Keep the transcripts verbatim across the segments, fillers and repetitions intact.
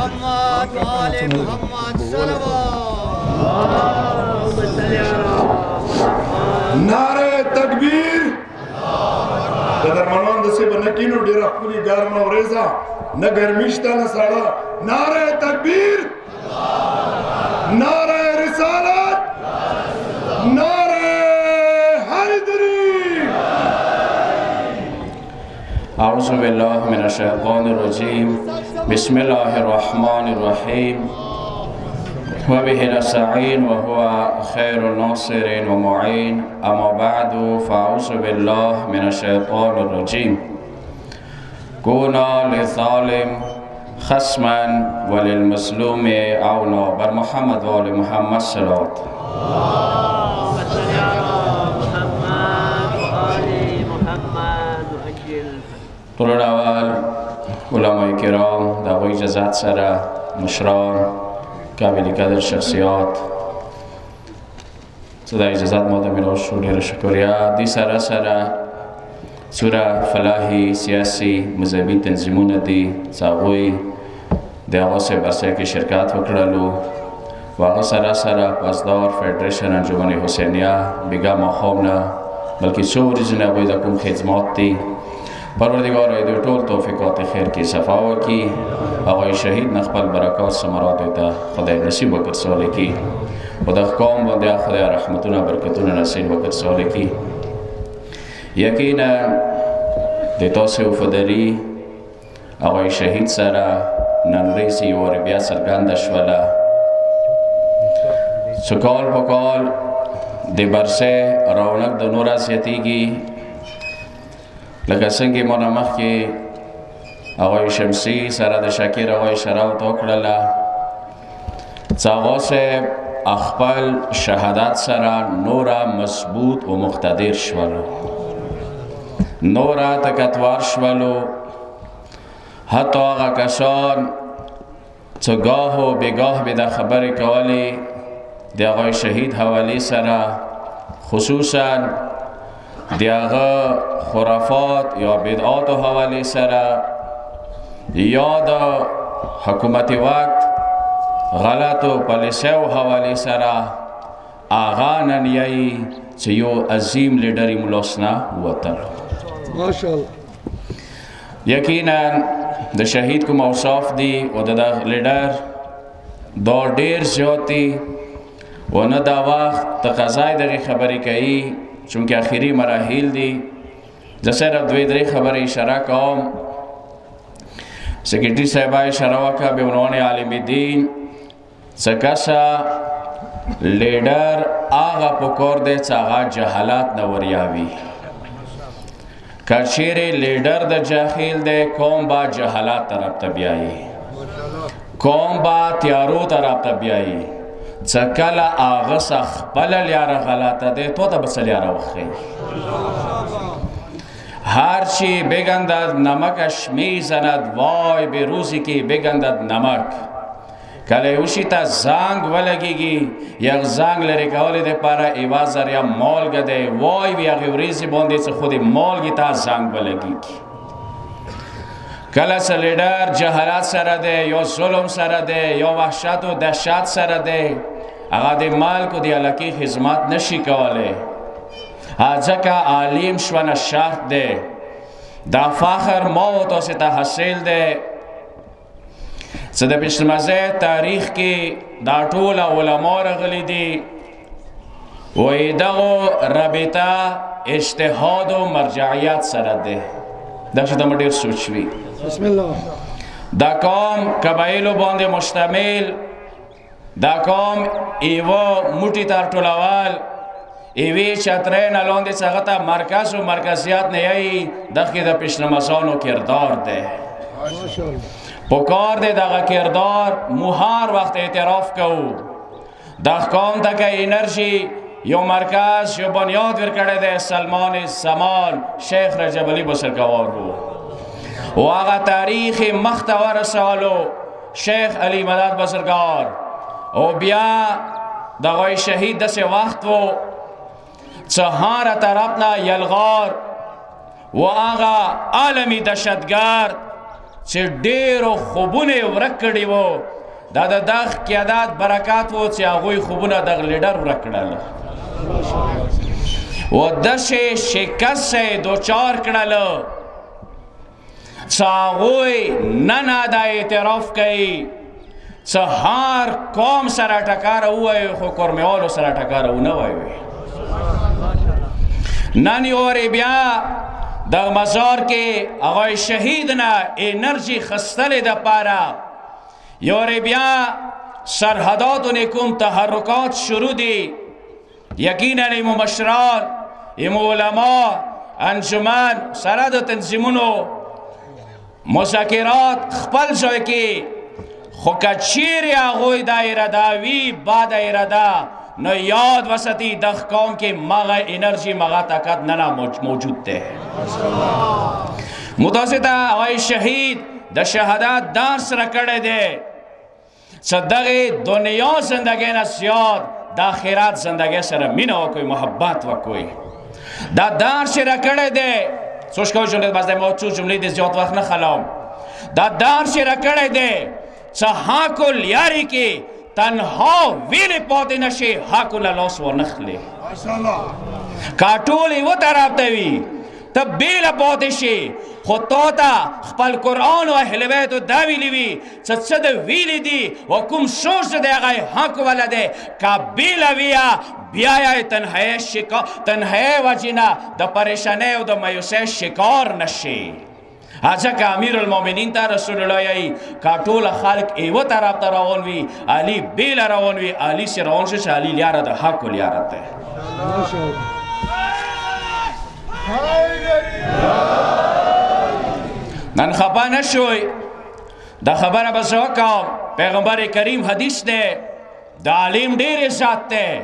محمد وآل محمد صلوات نعرہ تکبیر قدر منوان دسی بنکینو ڈیرہ پولی گرم نوریزا نہ گرمیشتا نہ ساڑا نعرہ تکبیر نعرہ رسالت نعرہ حیدری اعوذ باللہ من الشیطان الرجیم بسم اللہ الرحمن الرحیم وبه نستعین وهو خیر الناصر ومعین اما بعد فاعوذ باللہ من الشیطان الرجیم کونا للظالم خصما وللمظلوم عونا بر محمد وآل محمد صلوات طول اول علماء کرام دعوی جزات سره مشران قابل قدر شخصیات صدا اجازت ماده میلاد شوری شکریه دی سره سره سوره فلاحی سیاسی مذهبی تنظیمون دی ساغوی دی آقا سے برسی کی شرکت وکرلو و آقا سره سره اقدار فیڈریشن انجمن حسینیه بگا مخومنا بلکه سوری جنبوی دکم خدمات دی پروردگار ایدو طول توفیقات خیر کی صفاوه کی آقای شهید نخبل برکات سمرات ایتا خدای نصیب وکر سواله کی و دخ قوم بنده خدای رحمتون برکتون نصیب وکر سواله کی یقینا دیتا سوفدری آقای شهید سره ننریسی و ربیا سرگندش ولا سکال پکال دی برسه رونق دو نور ازیتی گی لکه څنګه مونږ مخکې آقای شمسی سره د شکیر آقای شراوت وکړله چې هغه صاحب خپل شهادت سره نوره مضبوط و مقتدر شولو نوره طاقتور شولو حتی هغه کسان چې گاه و بگاه به د خبرې کولې د آقای شهید حوالې سره خصوصا د هغه خرافات یا بدعات و حوالی سره یا دا حکومت وقت غلط و پالیسه و حوالی سره آغا ننیایی چه یو عظیم لیڈری ملوسنا وطن ماشاءاللہ یقینا دا شهید کو موصاف دی و دا لیڈر دا دیر زیادی و نه دا وقت تقاضای دغی خبری کئی چونکه آخری مراحل دی جسے رب دوی دری خبر اشارہ کام سیکرٹری صاحبہ اشارہ وکا بے عنوان عالم دین سکسا لیڈر آغا پکور دے چاگا جہالات نوریاوی کچیر لیڈر دا جاخیل دے قوم با جہالات طرف تبیائی قوم با تیارو طرف تبیائی چکل آغا سخبل لیارا غلاتا دے تو تا بس لیارا وخی هرچی بگندد نمکش میزند وای به روزی که بگندد نمک کلیوشی تا زنگ ولگیگی یک زنگ لرکاولی ده پارا ایوازر یا مالگ ده وای بی اغیوریزی بانده چه خودی مالگی تا زنگ ولگیگی کلس لیڈر جهالت سرده یا ظلم سرده یا وحشت و دهشت سرده اگه ده مالک و ده علکی خدمت نشی کوله ازکه عالم شون شهد ده دا فخر ما و تاسی تا حاصل ده چه ده پیشنمازه تاریخ کی دا طول علماء رغلی دی و ایدغو رابطه اجتهاد و مرجعیت سرد ده دا شده ما دیر سوچوی بسم الله دا کام قبایلو بانده مشتمل دا کام ایوا موٹی تر طولوال ایوی چترین الان دی ساغتا مرکز و مرکزیت نیایی دخی دا پیشنمازانو کردار ده پکار ده دا کردار مهار وقت اعتراف کو دخ کام دا که انرژی یو مرکز یو بنیاد ور کرده ده سلمان زمان شیخ رجب بزرگوار رو و آغا تاریخ مختور سالو شیخ علی مدد بزرگوار و بیا دغای شهید دست وقت و چهار طرفنا یلغار و آغا عالمی دشتگرد چې ډېرو خوبونه یې ورک کړي وو دا د دغه قیادت برکات و چې هغوی خوبونه دغه لیډر ورک کړل و داسې شکست یې دوچار کړل چې هغوی نن دا اعتراف کوي چې هر قوم سره ټکاره ووایي خو کورمیوالو سره ټکاره ونه وایي نن یې بیا د مزار کې هغوی شهید نه انرژي خستلې دپاره یورې بیا سرحداتو نه کوم تحرکات شروع دي یقینا ایمو مشران ایمو علما انجمن سره د تنظیمونو مذاکرات خپل ځای کې خو که چیرې هغوی دا اراده وي بعد اراده نو یاد وسطی دغه قوم کې مغه انرژي مغه طاقت نه نه موجود ده متوسطه هغوی شهید د شهادت درس را کړی دی چې دغه دنیا زندگی نه زیاد د آخرت زندگی سره مینه وکړئ محبت وکړئ دا درس را کړی دی سوچ کوئ جملې باز د ما څو جملې د زیات وخت نه خلام دا درس را کړی دی چې حق لیاري کې تنها ویلی پاتې نشي حق له لاس ورنخلي که ټول یوه طرف ته وي ته بیله پاتې شي خو تا ته خپل قرآن و اهل بیتو دا ویلي وي چې څه د ویلي دي و کوم سوچ دی هغه حق والا دی که بیله ویه بیا یې تنهایي شکار تنهایي وجې نه د پریشانۍ او د مایوسۍ شکار نشي ځکه امیر المؤمنین ته رسول الله یایي که ټوله خلق یوه طرف ته روان وي علي بیله روان وي علي سې روان شو چې علي لیاره د حق لیاره دی نن خفه نشوئ دا خبره به زه وکړم پیغمبر کریم حدیث دی د عالم ډېر عزت دی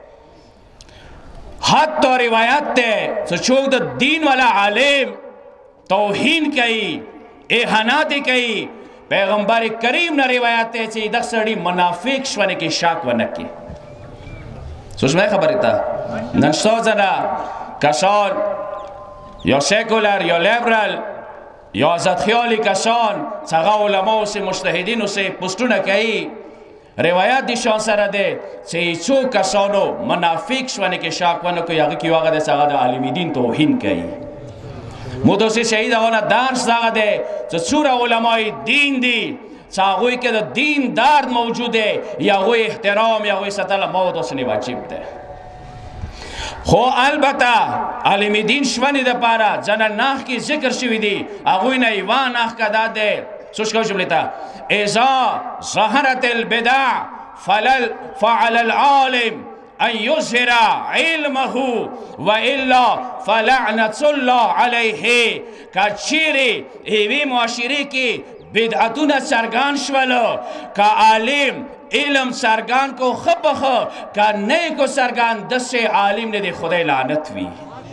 حتی روایت دی چې څوک د دین والا عالم توہین کئی احاناتی کئی پیغمبر کریم نے روایت ہے چی دخ سڑی منافق شوانے کی شاک ونکی سوچ میں خبری تا ننشتو زنا کسان یا سیکولر یا لیبرل یا ازاد خیالی کسان سغا علماء سے مجتہدین سے پشتو نکی روایت دیشان سره ده چی چو کسانو منافق شوانے کی شاک ونکو یاغی کی واقع ده سغا ده عالمی دین توہین کئی مدوسی شهید آقانا درس داغه ده چه چور علمای دین دی چه آقوی که ده دین درد موجوده یا آقوی احترام یا آقوی ستل مدوسنی واجب ده خو البته علم دین شونی ده پارا جنن ناخ کی ذکر شوی دی آقوی نیوان ناخ که داده سوچ که جمله تا ازا ظهرت البدع فلل فعل العالم ان یظهر علمه و الا فلعنت الله علیه که چیری ایوی معاشری کی بدعتون سرگان شولو که عالم علم سرگان کو خبخو که نئی کو سرگان دست عالم نے دی خدای لعنت وی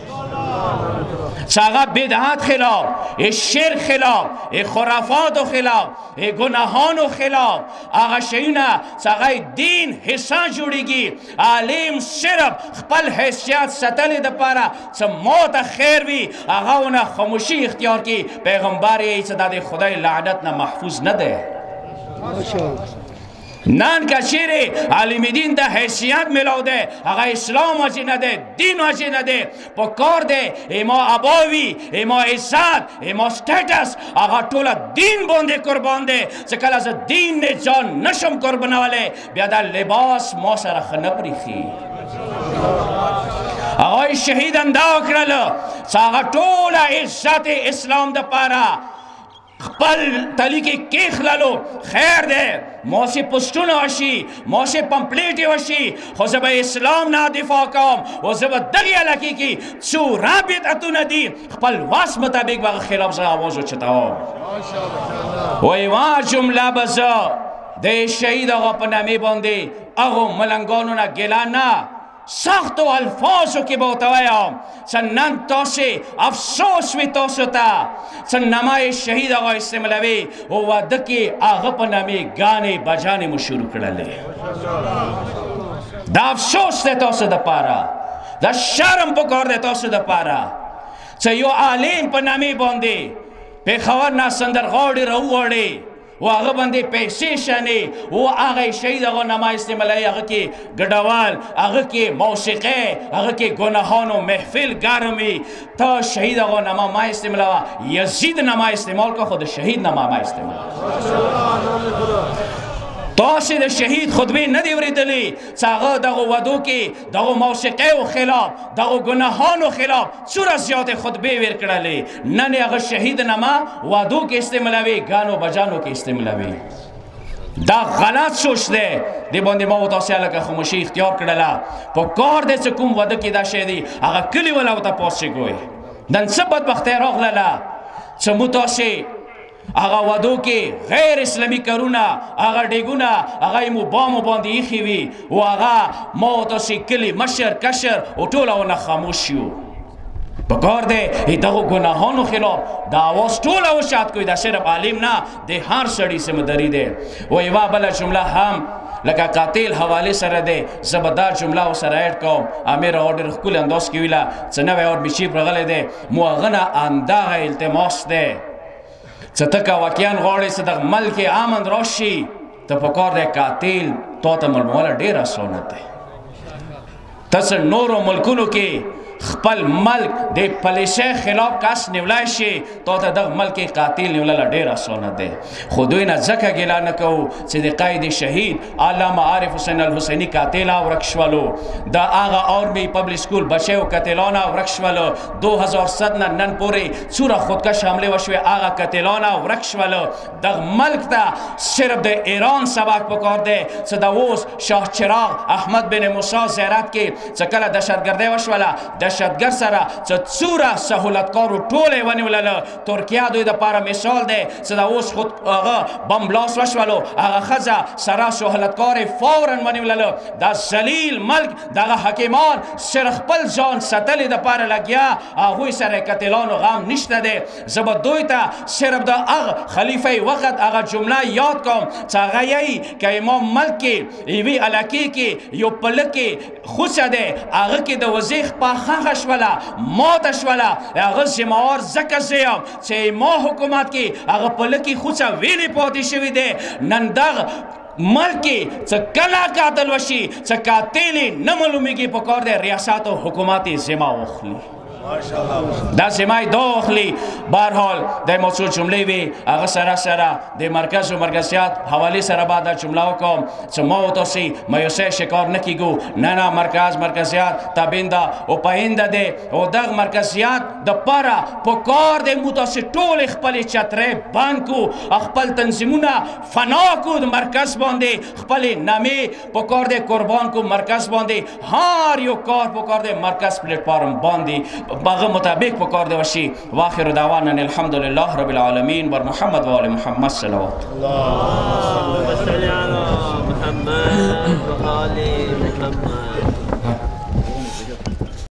ساغا بدعات خلاف شرک خلاف خرافات خلاف گناهان خلاف آغا شیونا ساغا دین حصہ جوڑی گی عالم صرف خپل حیثیت ستل دا پارا سا موت خیر بھی آغا اونا خاموشی اختیار کی پیغمباری صدا دی خدای لعنت نا محفوظ نده نان کا شیر عالم دین دا حیثیت ملاو دے اگا اسلام واجی نده دین واجی نده پکار دے ایما اباوی ایما عزت ایما سٹیٹس اگا طولا دین بونده قربان دے سکل از دین نے جان نشم قربان والے بیادا لباس موسر خنپری خی اگای شہید انداو کرلو ساگا طولا عزت اسلام دا پارا خپل تلی کی کیخ لالو خیر دے موسی پشتون وشی موسی پمپلیٹی وشی خو زبا اسلام نا دفاع کام و زبا دغی علاقی کی چو رابط اتو ندی خپل واس مطابق باقی خلاف زا آوازو چتاو و ایوان جمله بزا دے شہید آقا پنامی باندے اگو ملنگانو نا گلانا سخت و الفاظو کی بوتوایا سن نن تاسے افسوس وی تاسو تا سن نمائی شہید آقا استعملوی و ودکی آغا پنامی گانے بجانے مشروع کرلے دا افسوس دے تاسو دا پارا دا شرم پکار دے تاسو دا پارا سن یو عالم پنامی باندے پیښور نه سندرغاړي راووړې و هغه باندې پیسې شنې و هغه شهید هغه نما استعمالوي هغه کې ګډوال هغه کې موسیقي هغه کې ګناهانو محفل ګرمي ته شهید هغه نما ما استعمالوه یزید نما استعمال که خود شهید نما ما استعمال تاسې د شهید خطبې نه دي اورېدلې چې هغه دغه ودو کې دغه موسیقیو خلاف دغه ګناهانو خلاف څومره زیاتې خطبې ویل کړلې نن یې هغه شهید نما ودو کې استعمالوي ګانو بجانو کې استعمالوي دا غلط سوچ دی دې باندې ما و تاسې هلکه خاموشي اختیار کړله په کار دی چې کوم واده کې دا شی دی هغه کلي والا ورته پاسې ګوی نن څه بدبختۍ راغلله چې مو تاسې هغه ودو کې غیر اسلامي کارونه هغه ډیګونه هغه یې مو بامو باندې ایښي وي و هغه ما ورته تاسې کلي مشر کشر و ټوله ونه خاموش یو په کار دی دغو ګناهانو خلاف د اواز ټوله وشات کوي دا صرف عالم نه د هر سړي ذمهداري دی و یوه بله جمله هم لکه قاتل حواله سره دی زه به دا جمله ورسره ایډ کوم امیر هغه ډېر ښکلي انداز کې ویله چې نوی اور بیچیپ راغلی دی مو هغه نه همدغه التماس دی چې ته که واقعا غواړې چې دغه ملک امن راشي ته په کار دی قاتل تا ته معلومول ډېر اسانه دی ته چې نورو ملکونو کې خپل ملک د پالیسۍ خلاف کس نیولی شي تا ته دغه ملک قاتل نیولله ډېر اسانه دی خو دوی نه ځکه ګیله نه کوو چې د قید شهید علامه عارف حسین الحسیني قاتله ورک شولو د هغه آرمی پبلیک سکول بچیو قاتلانه ورک شولو دو هزار صد نه نن پورې څومره خودکش حملې وشوې هغه قاتلانه ورک شولو دغه ملک ته صرف د ایران سبق پکار دی چې د اوس شاه چراغ احمد بن موسی زیارت کې چې کله دهشتګردۍ وشوله دهشتګرد سره چې څومره سهولتکارو ټولې ونیولله ترکیه دوی دپاره مثال دی چې د اوس خود هغه بم بلاس وشولو هغه ښځه سره سهولتکارې فورا ونیولله دا ذلیل ملک دغه حکیمان صرف خپل ځان ساتلې دپاره لګیا هغوی سره قاتلانو غم نشته دی زه به دوی ته صرف د هغه خلیفه وقت هغه جمله یاد کوم چې هغه یی که امام ملک کې یوې علاقې کې یو پله کې خوڅه دی هغه کې د وزیخ پاخه هغه شوله ماته شوله هغه ذمهوار ځکه زه یم چې ما حکومت کې هغه پله کې خوڅه ویلې پاتې شوي دی نن دغه ملک کې څه کله قاتل وشي څه قاتل یې نه معلومیږي په کار دی ریاست او حکومت یې ذمه واخلي دا ذمه یې دا واخلي بهرحال د موضوع جملې وي هغه سره سره د مرکز و مرکزیت حوالې سره به دا جمله وکړم چې ما و تاسې مایوسۍ شکار نه کیږو نه نه مرکز مرکزیت تابنده او پاینده دی او دغه مرکزیت دپاره په کار دی مو تاسې ټولې خپلې چترۍ بند کړو خپل تنظیمونه فنا کړو د مرکز باندې خپلې نامې په کار دی قربان کړو مرکز باندې هر یو کار په کار دی مرکز پلیټفارم باندې باغه مطابق په کار دی وشي واخر دعوانا الحمدلله رب العالمین بر محمد و آل محمد صلوات الله